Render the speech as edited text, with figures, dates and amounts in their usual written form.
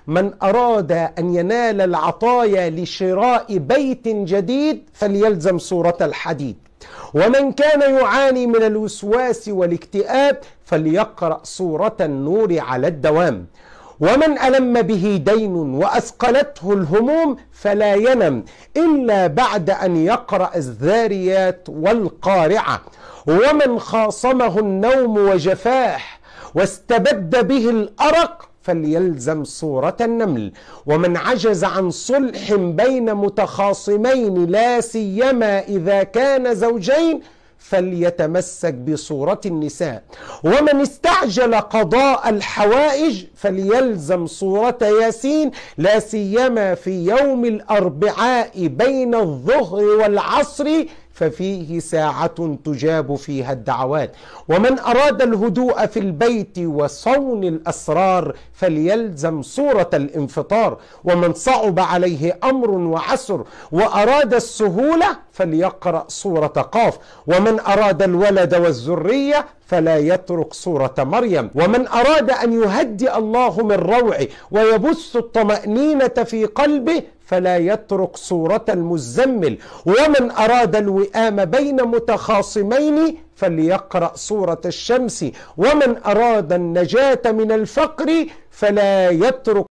من أراد أن ينال العطايا لشراء بيت جديد فليلزم سورة الحديد. ومن كان يعاني من الوسواس والاكتئاب فليقرأ سورة النور على الدوام. ومن ألم به دين وأثقلته الهموم فلا ينم إلا بعد أن يقرأ الذاريات والقارعة. ومن خاصمه النوم وجفاه واستبد به الأرق فليلزم سورة النمل. ومن عجز عن صلح بين متخاصمين لا سيما إذا كان زوجين فليتمسك بسورة النساء. ومن استعجل قضاء الحوائج فليلزم سورة ياسين لا سيما في يوم الأربعاء بين الظهر والعصر ففيه ساعة تجاب فيها الدعوات. ومن أراد الهدوء في البيت وصون الأسرار فليلزم سورة الانفطار. ومن صعب عليه أمر وعسر وأراد السهولة فليقرأ سورة قاف. ومن أراد الولد والذرية فلا يترك سورة مريم. ومن أراد أن يهدئ الله من روعه ويبث الطمأنينة في قلبه فلا يترك سورة المزمل. ومن أراد الوئام بين متخاصمين فليقرأ سورة الشمس. ومن أراد النجاة من الفقر فلا يترك